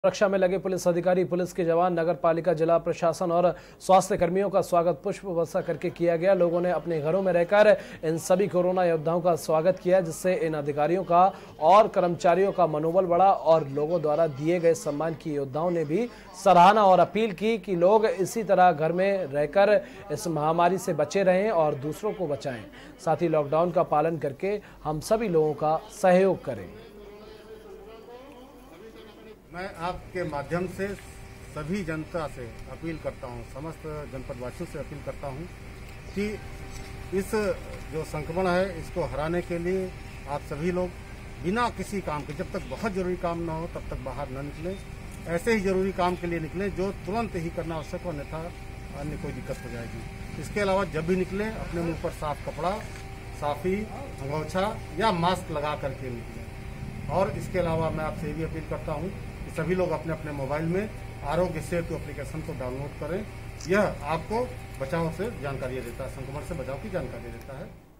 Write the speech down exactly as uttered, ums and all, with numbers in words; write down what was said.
सुरक्षा में लगे पुलिस अधिकारी, पुलिस के जवान, नगर पालिका, जिला प्रशासन और स्वास्थ्य कर्मियों का स्वागत पुष्प वर्षा करके किया गया। लोगों ने अपने घरों में रहकर इन सभी कोरोना योद्धाओं का स्वागत किया, जिससे इन अधिकारियों का और कर्मचारियों का मनोबल बढ़ा और लोगों द्वारा दिए गए सम्मान की योद्धाओं ने भी सराहना और अपील की कि लोग इसी तरह घर में रहकर इस महामारी से बचे रहें और दूसरों को बचाएं। साथ ही लॉकडाउन का पालन करके हम सभी लोगों का सहयोग करें। मैं आपके माध्यम से सभी जनता से अपील करता हूं, समस्त जनपदवासियों से अपील करता हूं कि इस जो संक्रमण है इसको हराने के लिए आप सभी लोग बिना किसी काम के, जब तक बहुत जरूरी काम ना हो तब तक बाहर न निकलें। ऐसे ही जरूरी काम के लिए निकलें जो तुरंत ही करना आवश्यक हो, अन्यथा अन्य कोई दिक्कत हो जाएगी। इसके अलावा जब भी निकलें अपने मुंह पर साफ कपड़ा, साफी, अंगोछा या मास्क लगा करके निकलें। और इसके अलावा मैं आपसे ये भी अपील करता हूँ कि सभी लोग अपने अपने मोबाइल में आरोग्य सेतु एप्लीकेशन को डाउनलोड करें। यह आपको बचाव से जानकारी देता है, संक्रमण से बचाव की जानकारी देता है।